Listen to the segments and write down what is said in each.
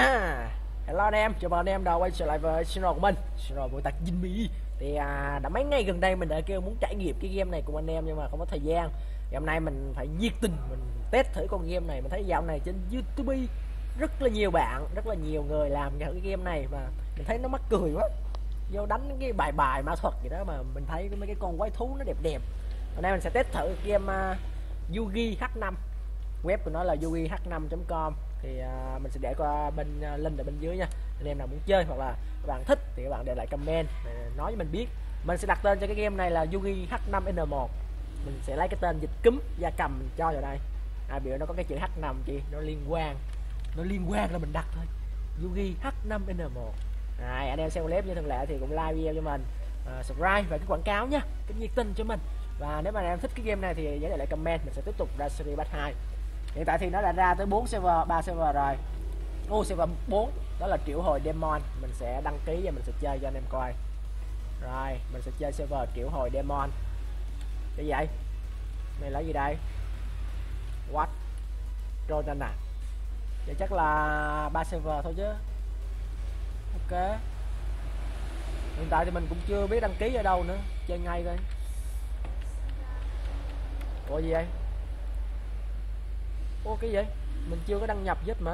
Hello anh em, chào mừng anh em đã quay trở lại với channel của mình, channel của Tạc Jimmy. Thì đã mấy ngày gần đây mình đã kêu muốn trải nghiệm cái game này cùng anh em nhưng mà không có thời gian. Thì hôm nay mình phải nhiệt tình mình test thử con game này. Mình thấy dạo này trên YouTube rất là nhiều bạn, rất là nhiều người làm cái game này mà mình thấy nó mắc cười quá. Vô đánh cái bài ma thuật gì đó mà mình thấy mấy cái con quái thú nó đẹp đẹp. Hôm nay mình sẽ test thử game Yugi H5. Web của nó là yugih5.com. Thì mình sẽ để qua bên link ở bên dưới nha. Anh em nào muốn chơi hoặc là các bạn thích thì các bạn để lại comment để nói với mình biết. Mình sẽ đặt tên cho cái game này là Yugi H5N1. Mình sẽ lấy cái tên dịch cúm gia cầm mình cho vào đây. Biểu nó có cái chữ H5 chị, nó liên quan là mình đặt thôi. Yugi H5N1. Anh em xem clip như thường lệ thì cũng like video cho mình, subscribe và cái quảng cáo nha, cái nhiệt tình cho mình. Và nếu mà anh em thích cái game này thì nhớ để lại comment, mình sẽ tiếp tục ra series part 2. Hiện tại thì nó đã ra tới 4 server, 3 server rồi. Server 4 đó là triệu hồi Demon. Mình sẽ đăng ký và mình sẽ chơi cho anh em coi. Rồi, mình sẽ chơi server triệu hồi Demon. Cái gì vậy? Này là gì đây? What? Trojan à? Vậy chắc là 3 server thôi chứ. Ok. Hiện tại thì mình cũng chưa biết đăng ký ở đâu nữa. Chơi ngay coi. Ủa gì vậy? Cái gì? Mình chưa có đăng nhập hết mà.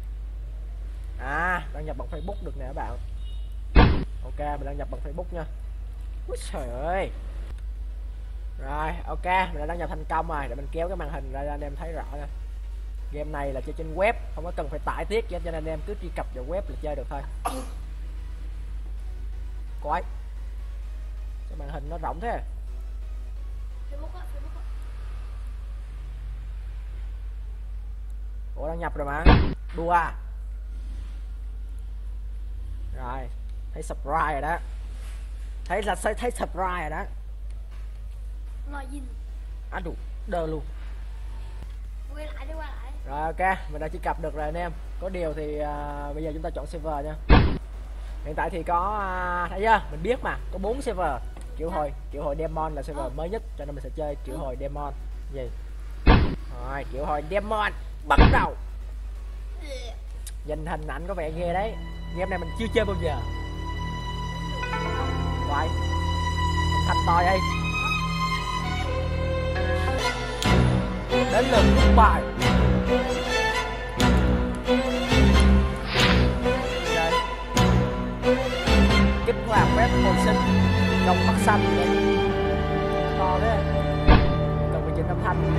Đăng nhập bằng Facebook được nè các bạn. Ok, mình đăng nhập bằng Facebook nha. Úi trời ơi. Rồi, ok, mình đã đăng nhập thành công rồi. Để mình kéo cái màn hình ra cho anh em thấy rõ nha. Game này là chơi trên web, không có cần phải tải tiếc cho nên anh em cứ truy cập vào web là chơi được thôi. Quái. Cái màn hình nó rộng thế. Ủa đăng nhập rồi mà. Đùa à. Rồi, thấy subscribe rồi đó. Thấy subscribe rồi đó. Đủ đơ luôn. Quay lại. Rồi ok, mình đã truy cập được rồi anh em. Có điều thì bây giờ chúng ta chọn server nha. Hiện tại thì có thấy chưa? Mình biết mà, có 4 server. Triệu hồi Demon là server mới nhất cho nên mình sẽ chơi triệu hồi Demon. Gì? Rồi, triệu hồi Demon bắt đầu. Nhìn hình ảnh có vẻ ghê đấy. Game này mình chưa chơi bao giờ. Vậy thành to đây. Đến lượt rút bài. Đây. Kích hoạt phép hồi sinh trong mắt xanh vậy. To thế. Cần phải chỉnh âm thanh.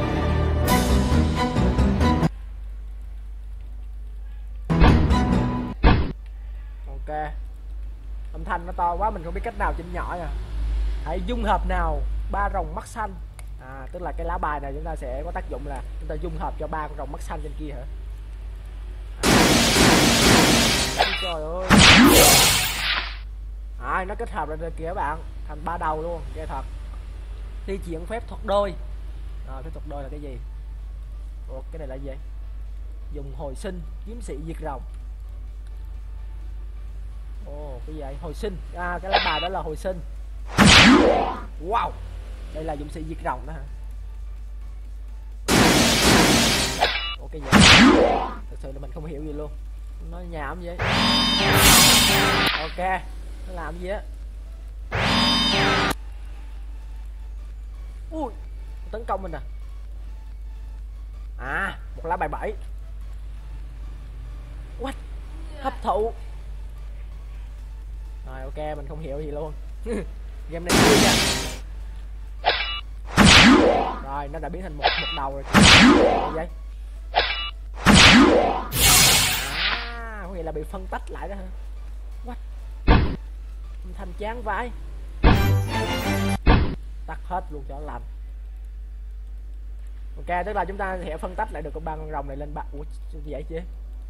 Ok. Âm thanh nó to quá mình không biết cách nào chỉnh nhỏ nha. Hãy dung hợp nào ba rồng mắt xanh. Tức là cái lá bài này chúng ta sẽ có tác dụng là chúng ta dung hợp cho ba con rồng mắt xanh trên kia hả? Trời ơi. Nó kết hợp lên kìa các bạn, thành ba đầu luôn, ghê thật. Thi triển phép thuật đôi. Phép thuật đôi là cái gì? Cái này là gì? Dùng hồi sinh kiếm sĩ diệt rồng. Cái gì vậy? Hồi sinh. Cái lá bài đó là hồi sinh. Wow. Đây là dũng sĩ diệt rồng đó hả? Cái gì? Thật sự là mình không hiểu gì luôn. Nó nhảm vậy. Ok, nó làm gì á? Ui, tấn công mình một lá bài 7. What? Hấp thụ. Rồi ok, mình không hiểu gì luôn. Game này vui nha. Rồi nó đã biến thành một đầu rồi. Vậy? Có nghĩa là bị phân tách lại đó hả? What? Âm thanh chán vãi. Tắt hết luôn cho nó lành. Ok, tức là chúng ta sẽ phân tách lại được con ba con rồng này lên ba. Ủa vậy chứ?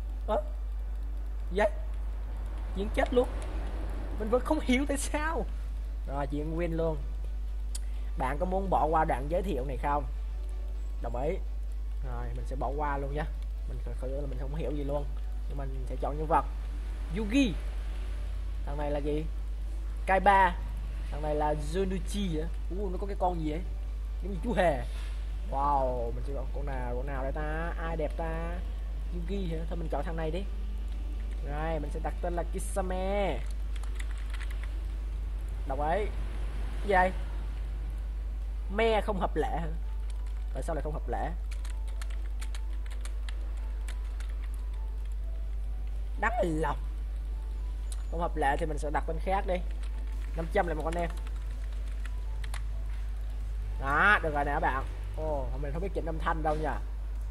Vậy? Diễn chết luôn. Mình vẫn không hiểu tại sao. Rồi chuyện win luôn. Bạn có muốn bỏ qua đoạn giới thiệu này không? Đồng ý. Rồi mình sẽ bỏ qua luôn nha. Mình không hiểu gì luôn. Nhưng mình sẽ chọn nhân vật Yugi. Thằng này là gì? Kaiba. Thằng này là Zunuchi á. Nó có cái con gì vậy? Giống như chú hề. Wow, mình sẽ chọn con nào đây ta? Ai đẹp ta? Yugi hả? Thôi mình chọn thằng này đi. Rồi mình sẽ đặt tên là Kisame. Đọc ấy. Gì đây? Me không hợp lệ hả? Tại sao lại không hợp lệ? Đắt lòng. Không hợp lệ thì mình sẽ đặt tên khác đi. 500 lại một con em. Đó, được rồi nè các bạn. Ồ, mình không biết chỉnh âm thanh đâu nha.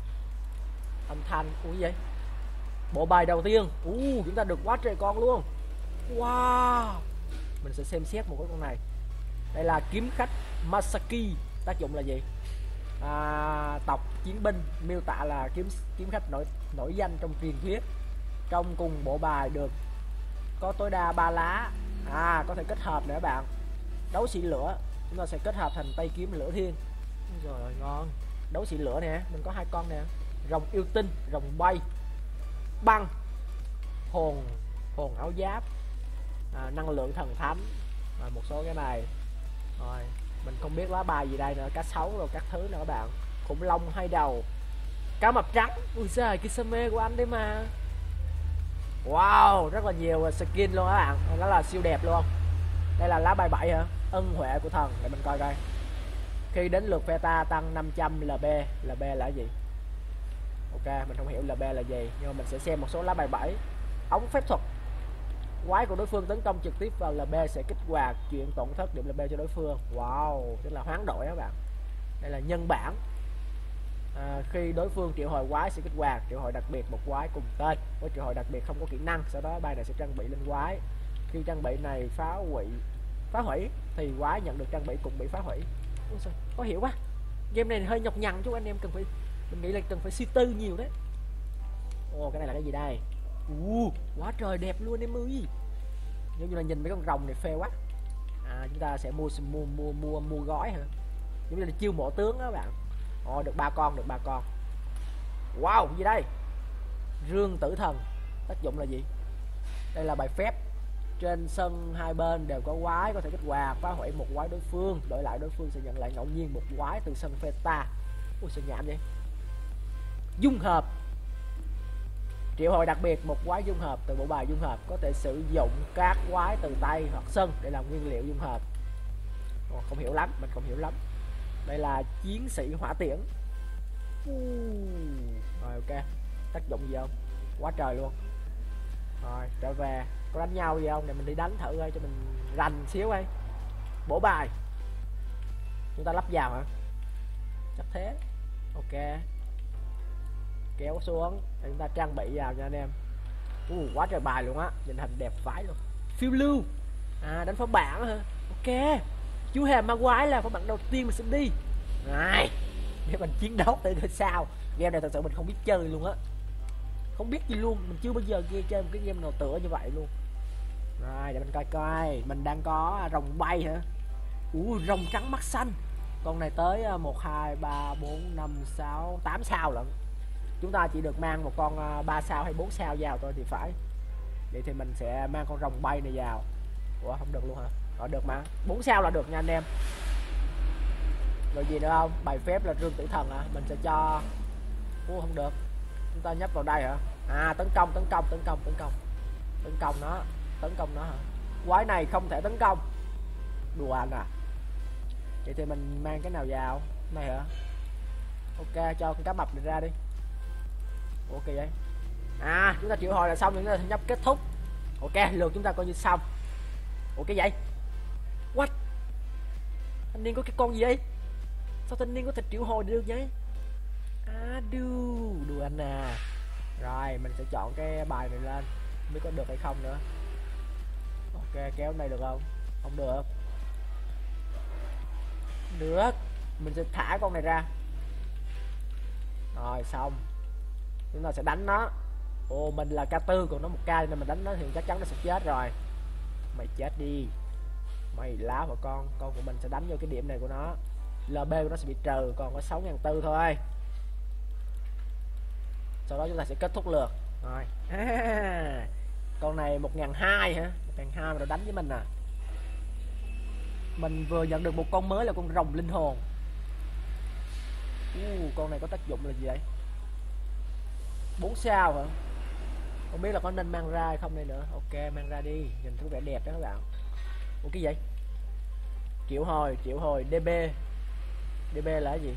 Âm thanh, ui vậy? Bộ bài đầu tiên. Chúng ta được quá trời con luôn. Wow. Mình sẽ xem xét một cái con này. Đây là kiếm khách Masaki. Tác dụng là gì? Tộc chiến binh, miêu tả là kiếm khách nổi danh trong truyền thuyết. Trong cùng bộ bài được có tối đa 3 lá. Có thể kết hợp nữa các bạn. Đấu sĩ lửa, chúng ta sẽ kết hợp thành tay kiếm lửa thiên. Rồi ngon. Đấu sĩ lửa nè, mình có 2 con nè. Rồng yêu tinh, rồng bay, băng, hồn áo giáp, năng lượng thần thánh, rồi một số cái này. Rồi mình không biết lá bài gì đây nữa, cá sấu rồi các thứ nữa các bạn. Khủng long 2 đầu, cá mập trắng. Ui giời, Kisame của anh đấy mà. Wow, rất là nhiều skin luôn các bạn. Nó là siêu đẹp luôn. Đây là lá bài 7 hả? Ân huệ của thần. Để mình coi coi. Khi đến lượt phe ta tăng 500 LB. LB là gì? Ok, mình không hiểu LB là gì, nhưng mà mình sẽ xem một số lá bài 7. Ống phép thuật. Quái của đối phương tấn công trực tiếp vào LB sẽ kích hoạt chuyển tổn thất điểm LB cho đối phương. Wow, tức là hoán đổi các bạn. Đây là nhân bản. Khi đối phương triệu hồi quái sẽ kích hoạt triệu hồi đặc biệt một quái cùng tên. Với triệu hồi đặc biệt không có kỹ năng, sau đó bài này sẽ trang bị lên quái. Khi trang bị này phá hủy thì quái nhận được trang bị cũng bị phá hủy. Có hiểu quá. Game này hơi nhọc nhằn chứ anh em cần phải, mình nghĩ là cần phải suy tư nhiều đấy. Cái này là cái gì đây? Quá trời đẹp luôn em ơi. Giống như là nhìn mấy con rồng này phê quá. Chúng ta sẽ mua gói hả? Giống như là chiêu mộ tướng đó các bạn. Được 3 con, được 3 con. Wow, gì đây? Rương tử thần. Tác dụng là gì? Đây là bài phép. Trên sân hai bên đều có quái có thể kích hoạt, phá hủy một quái đối phương, đổi lại đối phương sẽ nhận lại ngẫu nhiên một quái từ sân phe ta. Sao nhảm vậy? Dung hợp. Triệu hồi đặc biệt một quái dung hợp từ bộ bài dung hợp, có thể sử dụng các quái từ tay hoặc sân để làm nguyên liệu dung hợp. Không hiểu lắm, mình không hiểu lắm. Đây là chiến sĩ hỏa tiễn. Rồi ok. Tác dụng gì không? Quá trời luôn. Rồi trở về. Có đánh nhau gì không? Để mình đi đánh thử coi cho mình rành xíu coi. Bổ bài. Chúng ta lắp vào hả? Chắc thế. Ok. Kéo xuống để chúng ta trang bị vào nha anh em. Quá trời bài luôn á. Nhìn hình đẹp vãi luôn. Phiêu lưu. Đánh pháo bảng hả? Ok. Chú hề ma quái là pháo bảng đầu tiên mình sẽ đi. Này, để mình chiến đấu tới sao. Game này thật sự mình không biết chơi luôn á. Không biết gì luôn. Mình chưa bao giờ chơi một cái game nào tựa như vậy luôn. Rồi để mình coi coi. Mình đang có rồng bay hả? Rồng trắng mắt xanh. Con này tới 1, 2, 3, 4, 5, 6, 8 sao lận. Chúng ta chỉ được mang một con 3 sao hay 4 sao vào thôi thì phải. Vậy thì mình sẽ mang con rồng bay này vào. Không được luôn hả? Được mà. 4 sao là được nha anh em. Rồi gì nữa không? Bài phép là rương tử thần hả? Mình sẽ cho. Không được. Chúng ta nhấp vào đây hả? Tấn công nó hả? Quái này không thể tấn công. Đùa anh à. Vậy thì mình mang cái nào vào? Này hả? Ok, cho con cá mập này ra đi. Ok vậy. Chúng ta triệu hồi là xong, chúng ta nhấp kết thúc. Ok, lượt chúng ta coi như xong. Ủa cái vậy? What? Thanh niên có cái con gì vậy? Sao thanh niên có thể triệu hồi được vậy? Đùa anh à. Rồi mình sẽ chọn cái bài này lên. Không biết có được hay không nữa. Ok, kéo này được không? Không được. Được. Mình sẽ thả con này ra. Rồi xong. Chúng ta sẽ đánh nó. Mình là K4 còn nó 1k nên mình đánh nó thì chắc chắn nó sẽ chết rồi. Mày chết đi. Mày láo mà con của mình sẽ đánh vô cái điểm này của nó. LB của nó sẽ bị trừ, còn có 6.400 thôi. Sau đó chúng ta sẽ kết thúc lượt. Rồi. Con này 1.200 hả? 1.200 mà nó đánh với mình à. Mình vừa nhận được một con mới là con rồng linh hồn. Con này có tác dụng là gì vậy? 4 sao hả? Không biết là có nên mang ra hay không đây nữa. Ok, mang ra đi, nhìn có vẻ đẹp đó các bạn. Ủa cái gì? Triệu hồi DB. DB là cái gì?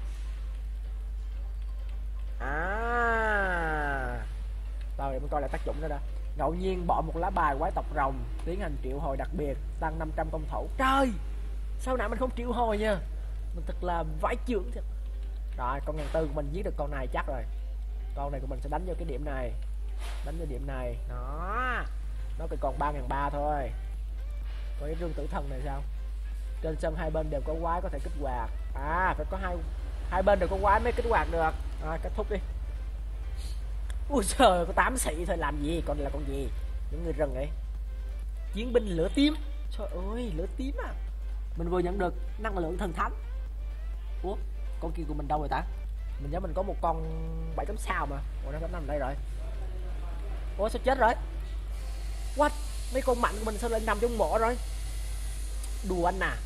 À, rồi để mình coi lại tác dụng đó đã. Ngẫu nhiên bỏ một lá bài quái tộc rồng, tiến hành triệu hồi đặc biệt, tăng 500 công thủ. Trời, sao nãy mình không triệu hồi nha, mình thật là vãi chưởng thật. Rồi con 1400 của mình giết được con này chắc rồi. Con này của mình sẽ đánh vô cái điểm này, đánh vô điểm này đó, nó còn 3300 thôi. Còn cái rương tử thần này sao? Trên sân hai bên đều có quái có thể kích hoạt. À, phải có hai bên đều có quái mới kích hoạt được. Rồi kết thúc đi. Ui trời, có 8 sĩ thôi làm gì, còn là con gì? Những người rừng ấy. Chiến binh lửa tím. Trời ơi, lửa tím à. Mình vừa nhận được năng lượng thần thánh. Ủa, con kia của mình đâu rồi ta? Mình nhớ mình có một con 7 tấm sao mà. Ủa, nó nằm đây rồi. Ủa sao chết rồi? What? Mấy con mạnh của mình sao lại nằm trong mộ rồi? Đùa anh à.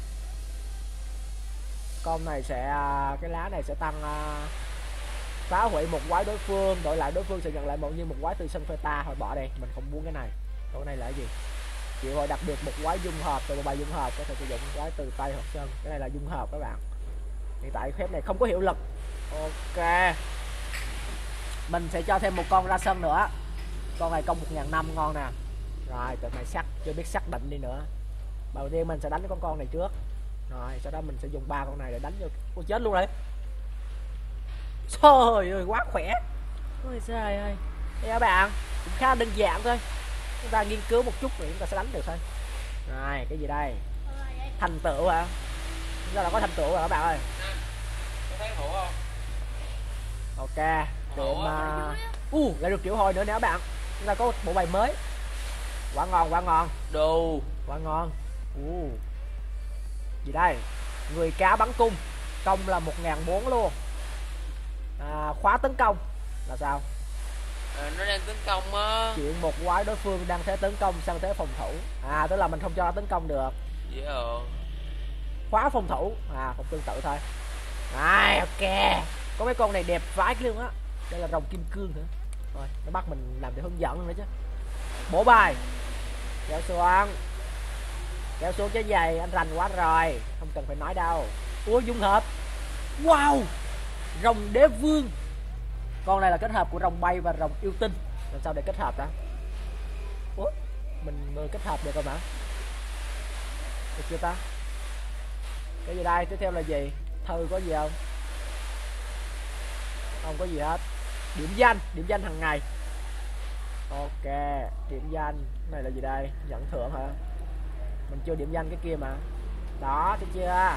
Con này sẽ, cái lá này sẽ tăng phá hủy một quái đối phương, đổi lại đối phương sẽ nhận lại một quái từ sân phê ta. Thôi bỏ đây, mình không muốn cái này. Cái này là cái gì? Triệu hồi đặc biệt một quái dung hợp từ một bài dung hợp, có thể sử dụng quái từ tay hoặc sân. Cái này là dung hợp các bạn. Hiện tại phép này không có hiệu lực. Ok, mình sẽ cho thêm một con ra sân nữa. Con này công 1500 ngon nè. Rồi tụi mày chắc chưa biết xác định đi nữa. Đầu tiên mình sẽ đánh con này trước, rồi sau đó mình sẽ dùng 3 con này để đánh vô. Ôi chết luôn rồi. Trời ơi quá khỏe. Ôi trời ơi. Đây các bạn, cũng khá đơn giản thôi. Chúng ta nghiên cứu một chút rồi chúng ta sẽ đánh được thôi. Rồi cái gì đây? Thành tựu hả? Chúng ta đã có thành tựu rồi các bạn ơi. Có thấy hổ không? Ok, tiệm lại được triệu hồi nữa nè các bạn. Chúng ta có một bộ bài mới. Quá ngon. Đồ Quá ngon. Gì đây? Người cá bắn cung, công là 1400 luôn. Khóa tấn công là sao? nó đang tấn công á. Chuyện một quái đối phương đang thế tấn công sang thế phòng thủ. Tức là mình không cho nó tấn công được. Dễ ợn. Khóa phòng thủ, không tương tự thôi. Ok. Có mấy con này đẹp vãi luôn á. Đây là rồng kim cương nữa. Rồi, nó bắt mình làm để hướng dẫn nữa chứ. Bổ bài. Kéo xuống cái giày, anh rành quá rồi, không cần phải nói đâu. Ủa dung hợp. Wow, rồng đế vương. Con này là kết hợp của rồng bay và rồng yêu tinh. Làm sao để kết hợp đó? Ủa, mình vừa kết hợp được rồi mà. Được chưa ta? Cái gì đây? Tiếp theo là gì? Thư có gì không? Không có gì hết. Điểm danh hàng ngày. Ok, điểm danh. Cái này là gì đây? Nhận thưởng hả? Mình chưa điểm danh cái kia mà. Đó, thấy chưa?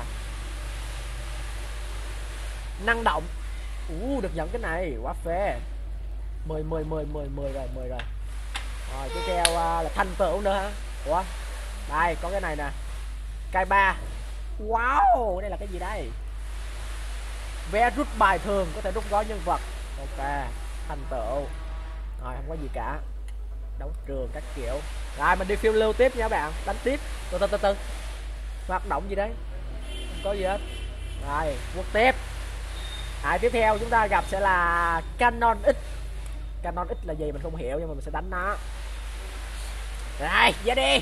Năng động. Được nhận cái này, quá phê. 10 rồi. Rồi, tiếp theo là thành tựu nữa hả? Ủa? Đây, có cái này nè. Cai 3. Wow, đây là cái gì đây? Vé rút bài thường, có thể rút gói nhân vật. Ok, thành tựu. Rồi, không có gì cả. Đấu trường các kiểu. Rồi mình đi phiêu lưu tiếp nha các bạn. Đánh tiếp. Từ. Hoạt động gì đấy? Không có gì hết. Rồi, quốc tiếp. Tiếp theo chúng ta gặp sẽ là Canon X. Canon X là gì mình không hiểu nhưng mà mình sẽ đánh nó. Rồi, ra đi.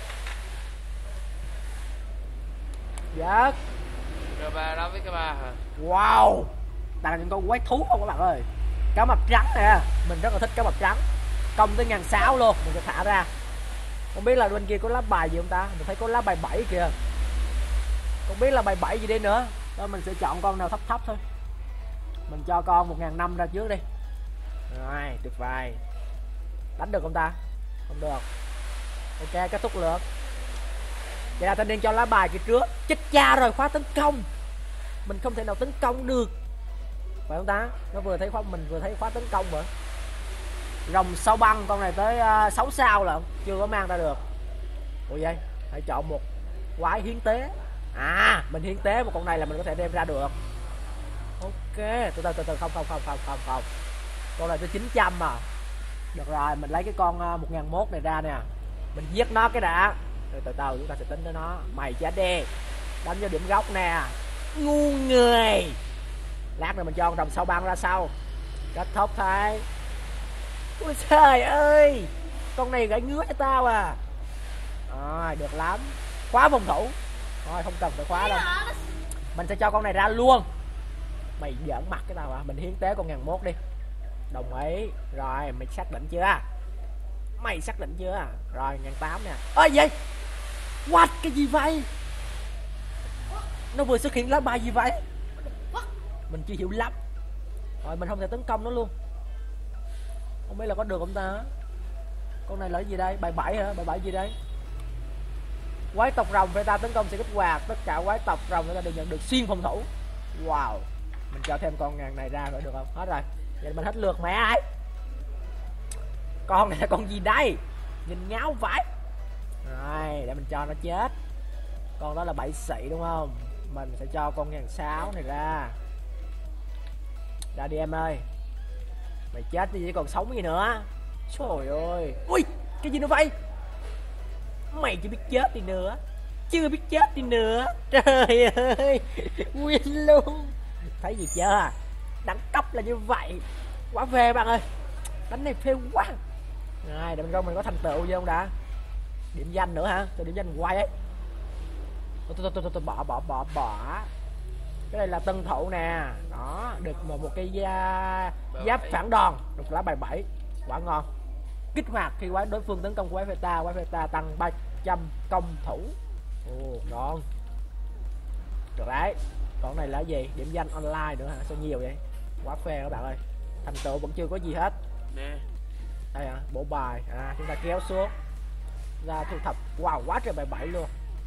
Dạ. Rồi ba đó với cái ba hả? Wow. Đây là những con quái thú không các bạn ơi. Cá mập trắng nè. Mình rất là thích cá mập trắng. Công tới 1600 luôn. Mình sẽ thả ra. Không biết là bên kia có lá bài gì không ta? Mình thấy có lá bài 7 kìa. Không biết là bài 7 gì đây nữa. Đó mình sẽ chọn con nào thấp thôi. Mình cho con 1500 ra trước đi. Rồi, tuyệt vời. Đánh được không ta? Không được. Ok, kết thúc lượt. Vậy là thanh niên cho lá bài kia trước. Chết cha rồi, khóa tấn công. Mình không thể nào tấn công được. Phải không ta? Nó vừa thấy khóa, mình vừa thấy khóa tấn công mà. Rồng sao băng, con này tới 6 sao lận. Chưa có mang ra được. Ủa vậy? Hãy chọn một quái hiến tế. Mình hiến tế một con này là mình có thể đem ra được. Ok, từ không. Con này tới 900 mà. Được rồi, mình lấy cái con 1001 này ra nè. Mình giết nó cái đã. Rồi từ chúng ta sẽ tính tới nó. Mày chết đi. Đánh vô điểm góc nè. Ngu người. Lát nữa mình cho con rồng sao băng ra sau. Kết thúc thôi. Ôi trời ơi, con này gãy ngứa cho tao à. Rồi được lắm, khóa phòng thủ. Thôi không cần phải khóa đâu, mình sẽ cho con này ra luôn. Mày giỡn mặt cái tao à? Mình hiến tế con 1001 đi. Đồng ý. Rồi mày xác định chưa? Mày xác định chưa? Rồi 1008 nè. Ơi gì? What? Cái gì vậy? Nó vừa xuất hiện lá bài gì vậy? Mình chưa hiểu lắm. Rồi mình không thể tấn công nó luôn. Không biết là có được không ta? Con này là cái gì đây? Bài 7 hả? Bài 7 gì đây? Quái tộc rồng phải ta tấn công sẽ kích hoạt. Tất cả quái tộc rồng người ta đều nhận được xuyên phòng thủ. Wow. Mình cho thêm con ngàn này ra rồi được không? Hết rồi. Vậy mình hết lượt mẹ ai? Con này là con gì đây? Nhìn ngáo vãi. Rồi để mình cho nó chết. Con đó là 7 xị đúng không? Mình sẽ cho con 1006 này ra. Ra đi em ơi. Mày chết đi chứ còn sống gì nữa. Trời ơi. Ui, cái gì nữa vậy? Mày chưa biết chết đi nữa. Chưa biết chết đi nữa. Trời ơi. Win luôn. Thấy gì chưa? Đẳng cấp là như vậy. Quá phê bạn ơi. Đánh này phê quá. Rồi để mình coi mình có thành tựu gì không đã. Điểm danh nữa hả? Cho điểm danh quay ấy. Tôi bỏ. Cái này là tân thủ nè. Đó, được một cái giáp phản đòn, được lá bài 7. Quả ngon. Kích hoạt khi quái đối phương tấn công quái Pheta tăng 300 công thủ. Ồ, ngon. Được đấy. Còn này là gì? Điểm danh online nữa hả? Sao nhiều vậy? Quá phê các bạn ơi. Thành tựu vẫn chưa có gì hết. Nè. Đây à, bộ bài. À, chúng ta kéo xuống ra thu thập. Wow, quá trời bài 7 luôn.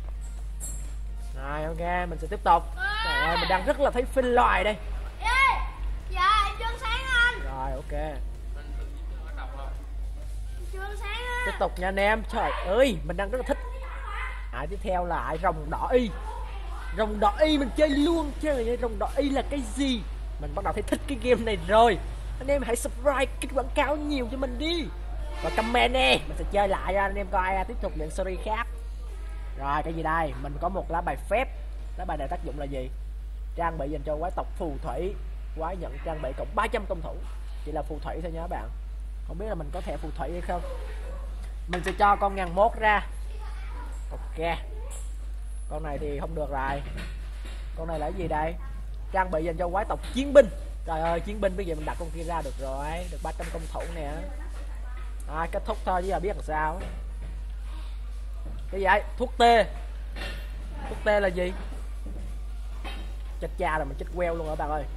Rồi ok, mình sẽ tiếp tục. Trời ơi, mình đang rất là thấy phê loài đây. Dạ, em chưa sáng anh. Rồi ok. Chưa sáng á. Tiếp tục nha anh em. Trời ơi, mình đang rất là thích. Tiếp theo là rồng đỏ y. Rồng đỏ y mình chơi luôn. Trời ơi, rồng đỏ y là cái gì? Mình bắt đầu thấy thích cái game này rồi. Anh em hãy subscribe, kích quảng cáo nhiều cho mình đi. Và comment nè, mình sẽ chơi lại cho anh em coi tiếp tục những series khác. Rồi cái gì đây? Mình có một lá bài phép. Lá bài này tác dụng là gì? Trang bị dành cho quái tộc phù thủy. Quái nhận trang bị cộng 300 công thủ. Chỉ là phù thủy thôi nha các bạn. Không biết là mình có thẻ phù thủy hay không. Mình sẽ cho con 1001 ra. Ok. Con này thì không được rồi. Con này là cái gì đây? Trang bị dành cho quái tộc chiến binh. Trời ơi, chiến binh bây giờ mình đặt con kia ra được rồi. Được 300 công thủ nè. Kết thúc thôi chứ giờ biết làm sao. Cái gì vậy? Thuốc tê. Thuốc tê là gì? Chết cha là mình chết queo luôn các bạn ơi.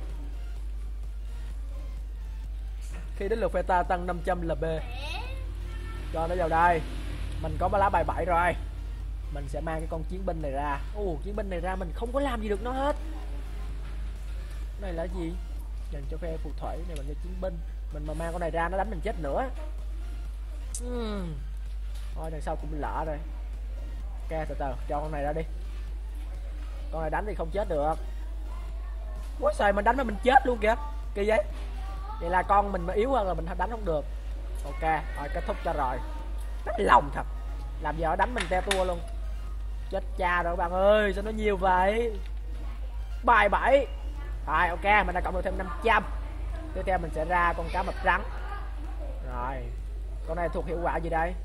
Khi đến lượt Pheta tăng 500 LP. Cho nó vào đây. Mình có lá bài 7 rồi. Mình sẽ mang cái con chiến binh này ra. Chiến binh này ra mình không có làm gì được nó hết. Cái này là gì? Dành cho phe phù thủy này, mình cho chiến binh. Mình mà mang con này ra nó đánh mình chết nữa. Thôi đằng sau cũng lỡ rồi. Ok, từ từ cho con này ra đi. Con này đánh thì không chết được. Quá trời, mình đánh mà mình chết luôn kìa. Kỳ vậy. Vậy là con mình mà yếu hơn là mình đánh không được. Ok, rồi kết thúc cho rồi. Rất lòng thật. Làm giờ đánh mình teo tua luôn. Chết cha rồi các bạn ơi, sao nó nhiều vậy? Bài 7. Rồi ok, mình đã cộng được thêm 500. Tiếp theo mình sẽ ra con cá mập trắng. Rồi. Con này thuộc hiệu quả gì đây?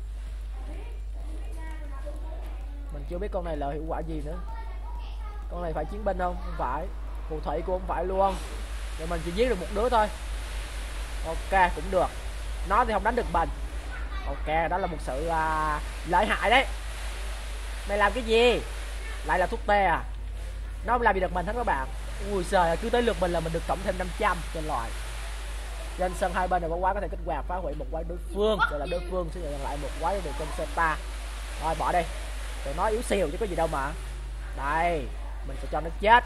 Mình chưa biết con này là hiệu quả gì nữa. Con này phải chiến binh không? Không phải. Phù thủy cũng không phải luôn. Rồi mình chỉ giết được một đứa thôi. Ok, cũng được. Nó thì không đánh được mình. Ok, đó là một sự lợi hại đấy. Mày làm cái gì? Lại là thuốc tê à? Nó không làm gì được mình hết các bạn. Ui trời, cứ tới lượt mình là mình được cộng thêm 500 cho loài. Trên sân hai bên này có quái có thể kích hoạt phá hủy một quái đối phương. Rồi là đối phương sẽ nhận lại một quái được trên Seta. Rồi bỏ đi. Tụi nó yếu xìu chứ có gì đâu mà. Đây, mình sẽ cho nó chết.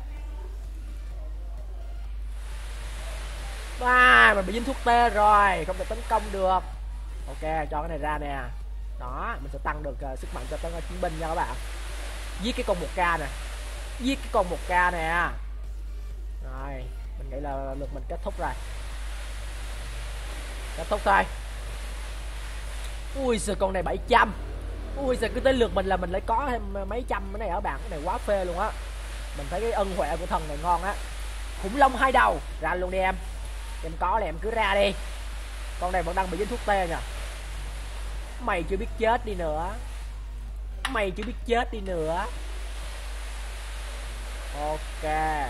Mình bị dính thuốc tê rồi, không thể tấn công được. Ok, cho cái này ra nè. Đó, mình sẽ tăng được sức mạnh cho chiến binh nha các bạn. Giết cái con 1k nè. Giết cái con 1k nè. Rồi, mình nghĩ là lượt mình kết thúc rồi. Kết thúc thôi. Ui giời, con này 700. Ui giời, cứ tới lượt mình là mình lại có thêm mấy trăm cái này ở bạn. Cái này quá phê luôn á. Mình thấy cái ân huệ của thần này ngon á. Khủng long 2 đầu. Ra luôn đi em. Em có thì em cứ ra đi. Con này vẫn đang bị dính thuốc tê nha. Mày chưa biết chết đi nữa. Mày chưa biết chết đi nữa. Ok.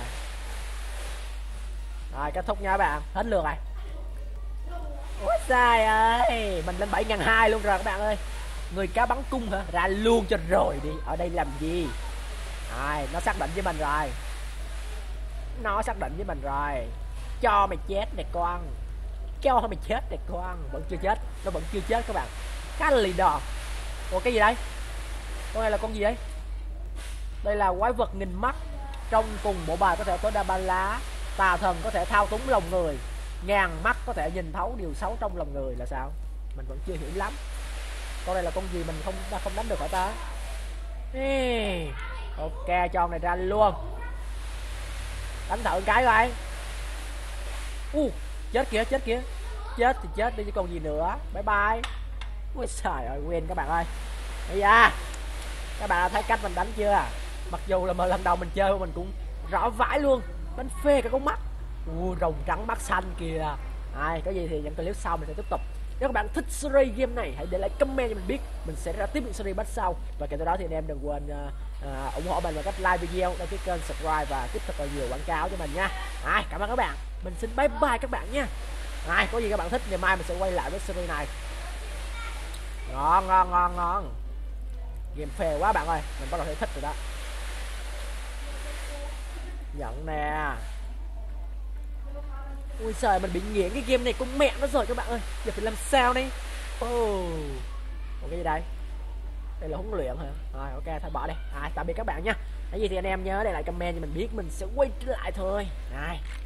Rồi kết thúc nha các bạn. Hết lượt rồi. Ôi sai ơi. Mình lên 7.200 luôn rồi các bạn ơi. Người cá bắn cung hả? Ra luôn cho rồi đi. Ở đây làm gì? Rồi nó xác định với mình rồi. Nó xác định với mình rồi. Cho mày chết nè con. Cho mày chết nè con. Vẫn chưa chết. Nó vẫn chưa chết các bạn. Khá là lì đòn. Ủa cái gì đây? Con này là con gì đấy? Đây là quái vật nghìn mắt. Trong cùng bộ bài có thể tối đa 3 lá. Tà thần có thể thao túng lòng người. Ngàn mắt có thể nhìn thấu điều xấu trong lòng người là sao? Mình vẫn chưa hiểu lắm. Con này là con gì mình không đánh được hả ta? Ê, ok cho con này ra luôn. Đánh thử cái coi. Chết kìa, chết kìa. Chết thì chết đi chứ còn gì nữa. Bye bye. Ôi trời ơi, quên các bạn ơi. Bây giờ các bạn đã thấy cách mình đánh chưa? Mặc dù là lần đầu mình chơi mình cũng rõ vãi luôn. Đánh phê cả con mắt. Rồng trắng mắt xanh kìa. Có gì thì những clip sau mình sẽ tiếp tục. Nếu các bạn thích series game này hãy để lại comment cho mình biết. Mình sẽ ra tiếp những series bắt sau. Và kể từ đó thì anh em đừng quên ủng hộ mình bằng cách like video, đăng ký kênh, subscribe và tiếp thật là nhiều quảng cáo cho mình nha. Cảm ơn các bạn. Mình xin bye bye các bạn nha. Có gì các bạn thích ngày mai mình sẽ quay lại với series này. Ngon ngon ngon ngon. Game phê quá bạn ơi. Mình bắt đầu thấy thích rồi đó. Nhận nè. Ui trời, mình bị nghiện cái game này con mẹ nó rồi các bạn ơi. Giờ phải làm sao đây? Còn cái gì đây? Đây là huấn luyện hả? Rồi ok, thôi bỏ đi. Tạm biệt các bạn nha. Cái gì thì anh em nhớ để lại comment cho mình biết. Mình sẽ quay trở lại thôi.